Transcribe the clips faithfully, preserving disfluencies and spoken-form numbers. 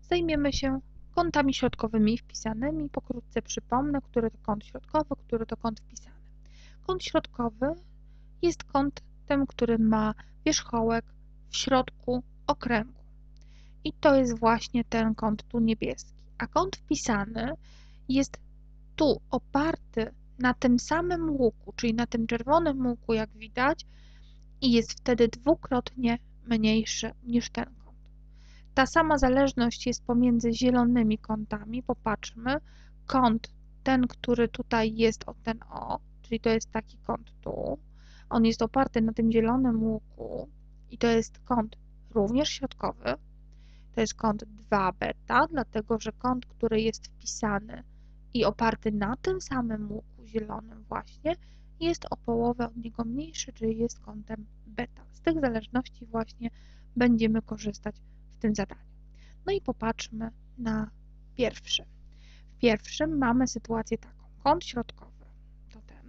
zajmiemy się kątami środkowymi wpisanymi. Pokrótce przypomnę, który to kąt środkowy, który to kąt wpisany. Kąt środkowy jest kątem, który ma wierzchołek w środku okręgu. I to jest właśnie ten kąt tu niebieski. A kąt wpisany jest tu oparty na tym samym łuku, czyli na tym czerwonym łuku, jak widać, i jest wtedy dwukrotnie mniejszy niż ten kąt. Ta sama zależność jest pomiędzy zielonymi kątami. Popatrzmy, kąt ten, który tutaj jest o ten o, czyli to jest taki kąt tu, on jest oparty na tym zielonym łuku i to jest kąt również środkowy. To jest kąt dwa beta, dlatego że kąt, który jest wpisany i oparty na tym samym łuku zielonym właśnie, jest o połowę od niego mniejszy, czyli jest kątem beta. Z tych zależności właśnie będziemy korzystać w tym zadaniu. No i popatrzmy na pierwszy. W pierwszym mamy sytuację taką. Kąt środkowy to ten,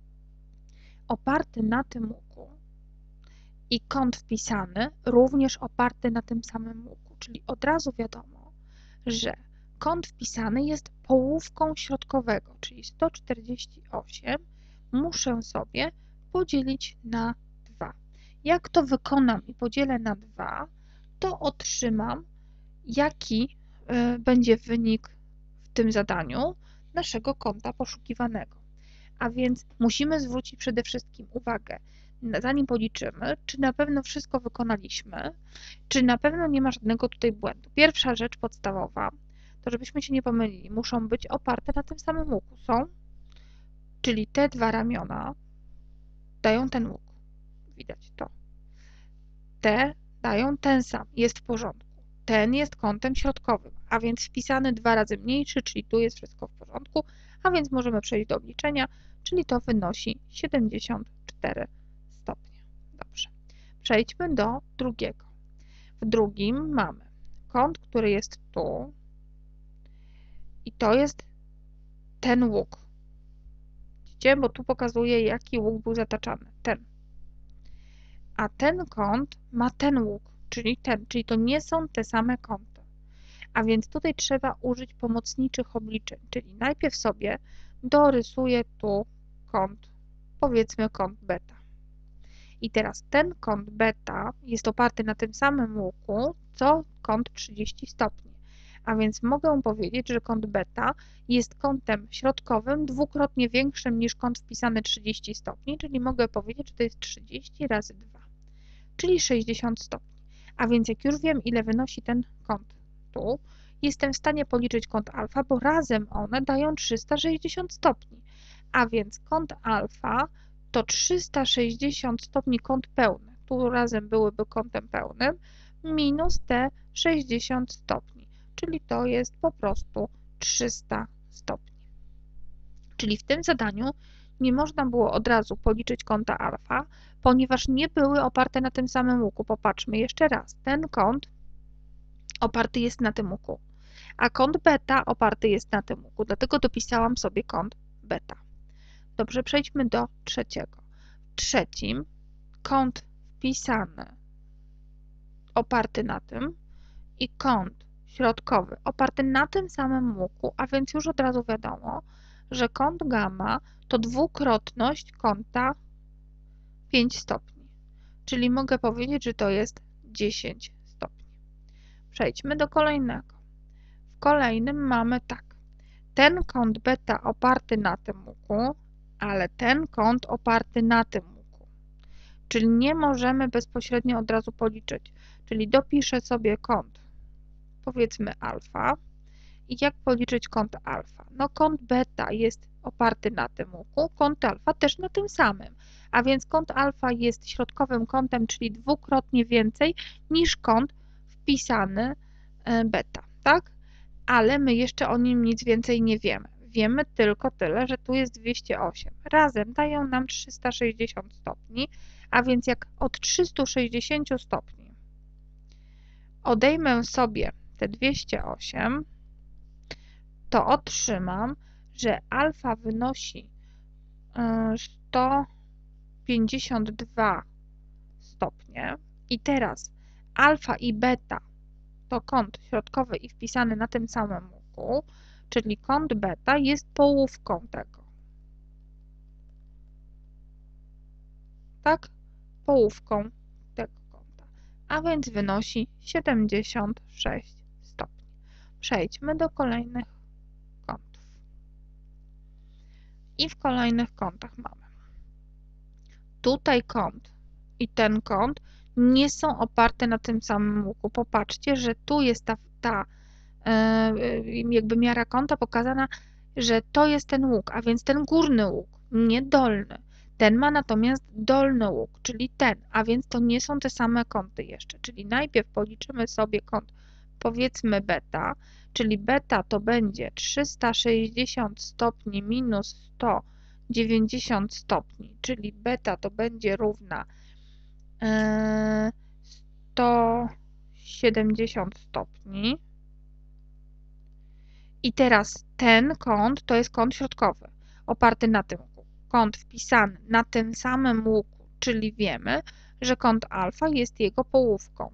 oparty na tym łuku i kąt wpisany również oparty na tym samym łuku, czyli od razu wiadomo, że kąt wpisany jest połówką środkowego, czyli sto czterdzieści osiem muszę sobie podzielić na dwa. Jak to wykonam i podzielę na dwa, to otrzymam, jaki y, będzie wynik w tym zadaniu naszego kąta poszukiwanego. A więc musimy zwrócić przede wszystkim uwagę, zanim policzymy, czy na pewno wszystko wykonaliśmy, czy na pewno nie ma żadnego tutaj błędu. Pierwsza rzecz podstawowa, to żebyśmy się nie pomylili, muszą być oparte na tym samym łuku. Są, czyli te dwa ramiona dają ten łuk. Widać to. Te dają ten sam, jest w porządku. Ten jest kątem środkowym, a więc wpisany dwa razy mniejszy, czyli tu jest wszystko w porządku, a więc możemy przejść do obliczenia, czyli to wynosi siedemdziesiąt cztery stopnie. Dobrze. Przejdźmy do drugiego. W drugim mamy kąt, który jest tu i to jest ten łuk. Widzicie, bo tu pokazuje, jaki łuk był zataczany. Ten. A ten kąt ma ten łuk, czyli ten, czyli to nie są te same kąty. A więc tutaj trzeba użyć pomocniczych obliczeń, czyli najpierw sobie dorysuję tu kąt, powiedzmy kąt beta. I teraz ten kąt beta jest oparty na tym samym łuku, co kąt trzydzieści stopni. A więc mogę powiedzieć, że kąt beta jest kątem środkowym dwukrotnie większym niż kąt wpisany trzydzieści stopni, czyli mogę powiedzieć, że to jest trzydzieści razy dwa, czyli sześćdziesiąt stopni. A więc jak już wiem, ile wynosi ten kąt tu, jestem w stanie policzyć kąt alfa, bo razem one dają trzysta sześćdziesiąt stopni. A więc kąt alfa to trzysta sześćdziesiąt stopni kąt pełny. Tu razem byłyby kątem pełnym minus te sześćdziesiąt stopni, czyli to jest po prostu trzysta stopni. Czyli w tym zadaniu nie można było od razu policzyć kąta alfa, ponieważ nie były oparte na tym samym łuku. Popatrzmy jeszcze raz. Ten kąt oparty jest na tym łuku, a kąt beta oparty jest na tym łuku. Dlatego dopisałam sobie kąt beta. Dobrze, przejdźmy do trzeciego. W trzecim kąt wpisany oparty na tym i kąt środkowy oparty na tym samym łuku, a więc już od razu wiadomo, że kąt gamma to dwukrotność kąta pięć stopni. Czyli mogę powiedzieć, że to jest dziesięć stopni. Przejdźmy do kolejnego. W kolejnym mamy tak. Ten kąt beta oparty na tym łuku, ale ten kąt oparty na tym łuku. Czyli nie możemy bezpośrednio od razu policzyć. Czyli dopiszę sobie kąt, powiedzmy alfa. I jak policzyć kąt alfa? No kąt beta jest oparty na tym łuku, kąt alfa też na tym samym. A więc kąt alfa jest środkowym kątem, czyli dwukrotnie więcej niż kąt wpisany beta, tak? Ale my jeszcze o nim nic więcej nie wiemy. Wiemy tylko tyle, że tu jest dwieście osiem. Razem dają nam trzysta sześćdziesiąt stopni, a więc jak od trzystu sześćdziesięciu stopni odejmę sobie te dwieście osiem, to otrzymam, że alfa wynosi sto pięćdziesiąt dwa stopnie i teraz alfa i beta to kąt środkowy i wpisany na tym samym łuku, czyli kąt beta jest połówką tego. Tak? Połówką tego kąta, a więc wynosi siedemdziesiąt sześć stopni. Przejdźmy do kolejnych kątów. I w kolejnych kątach mamy. Tutaj kąt i ten kąt nie są oparte na tym samym łuku. Popatrzcie, że tu jest ta, ta jakby miara kąta pokazana, że to jest ten łuk, a więc ten górny łuk, nie dolny. Ten ma natomiast dolny łuk, czyli ten, a więc to nie są te same kąty jeszcze. Czyli najpierw policzymy sobie kąt, powiedzmy beta, czyli beta to będzie trzysta sześćdziesiąt stopni minus sto dziewięćdziesiąt stopni, czyli beta to będzie równa e, sto siedemdziesiąt stopni. I teraz ten kąt to jest kąt środkowy, oparty na tym łuku. Kąt wpisany na tym samym łuku, czyli wiemy, że kąt alfa jest jego połówką.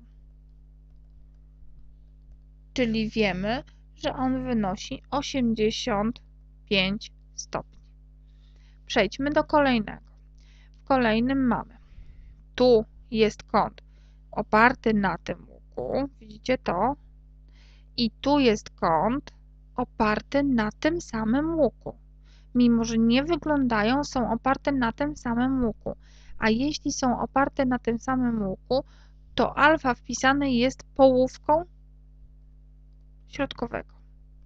Czyli wiemy, że on wynosi osiemdziesiąt pięć stopni. Przejdźmy do kolejnego. W kolejnym mamy, tu jest kąt oparty na tym łuku, widzicie to? I tu jest kąt oparte na tym samym łuku. Mimo że nie wyglądają, są oparte na tym samym łuku. A jeśli są oparte na tym samym łuku, to alfa wpisane jest połówką środkowego.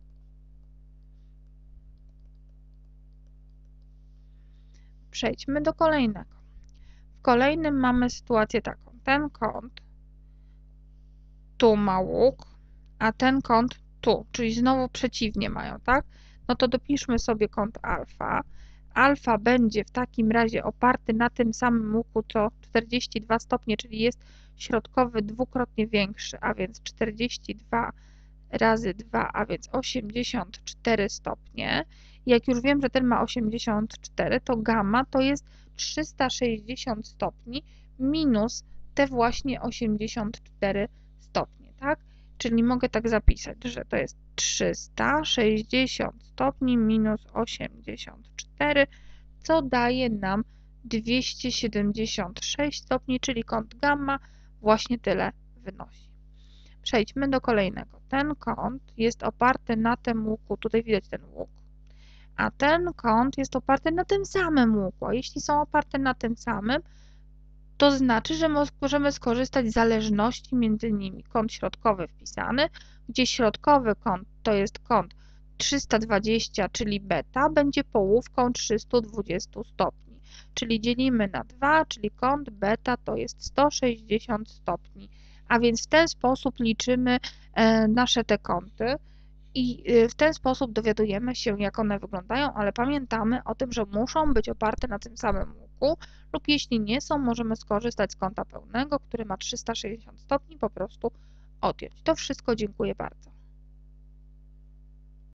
Przejdźmy do kolejnego. W kolejnym mamy sytuację taką. Ten kąt tu ma łuk, a ten kąt tu, czyli znowu przeciwnie mają, tak? No to dopiszmy sobie kąt alfa. Alfa będzie w takim razie oparty na tym samym łuku co czterdzieści dwa stopnie, czyli jest środkowy dwukrotnie większy, a więc czterdzieści dwa razy dwa, a więc osiemdziesiąt cztery stopnie. Jak już wiem, że ten ma osiemdziesiąt cztery, to gamma to jest trzysta sześćdziesiąt stopni minus te właśnie osiemdziesiąt cztery stopnie, tak? Czyli mogę tak zapisać, że to jest trzysta sześćdziesiąt stopni minus osiemdziesiąt cztery, co daje nam dwieście siedemdziesiąt sześć stopni, czyli kąt gamma właśnie tyle wynosi. Przejdźmy do kolejnego. Ten kąt jest oparty na tym łuku, tutaj widać ten łuk, a ten kąt jest oparty na tym samym łuku. A jeśli są oparte na tym samym, to znaczy, że możemy skorzystać z zależności między nimi. Kąt środkowy wpisany, gdzie środkowy kąt to jest kąt trzysta dwadzieścia, czyli beta, będzie połówką trzystu dwudziestu stopni. Czyli dzielimy na dwa, czyli kąt beta to jest sto sześćdziesiąt stopni. A więc w ten sposób liczymy nasze te kąty i w ten sposób dowiadujemy się, jak one wyglądają, ale pamiętamy o tym, że muszą być oparte na tym samym łuku lub jeśli nie są, możemy skorzystać z kąta pełnego, który ma trzysta sześćdziesiąt stopni, po prostu odjąć. To wszystko, dziękuję bardzo.